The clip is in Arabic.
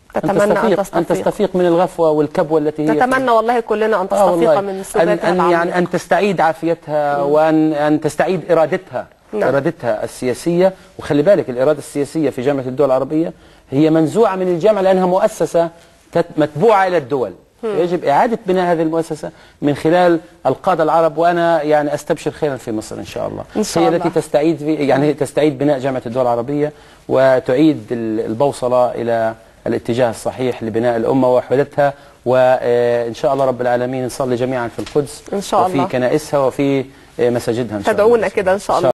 تتمنى أن تستفيق من الغفوة والكبوة التي هي نتمنى والله كلنا أن تستفيق من سباتها يعني أن تستعيد عافيتها وأن تستعيد إرادتها. نعم. إرادتها السياسية. وخلي بالك الإرادة السياسية في جامعة الدول العربية هي منزوعة من الجامعة لأنها مؤسسة متبوعة إلى الدول. يجب إعادة بناء هذه المؤسسة من خلال القادة العرب، وأنا يعني أستبشر خيرا في مصر إن شاء الله. إن شاء هي الله. التي تستعيد بناء جامعة الدول العربية وتعيد البوصلة إلى الاتجاه الصحيح لبناء الأمة ووحدتها. وإن شاء الله رب العالمين نصلي جميعا في القدس إن شاء الله وفي كنائسها وفي مساجدها إن شاء الله. تدعونا كده إن شاء الله.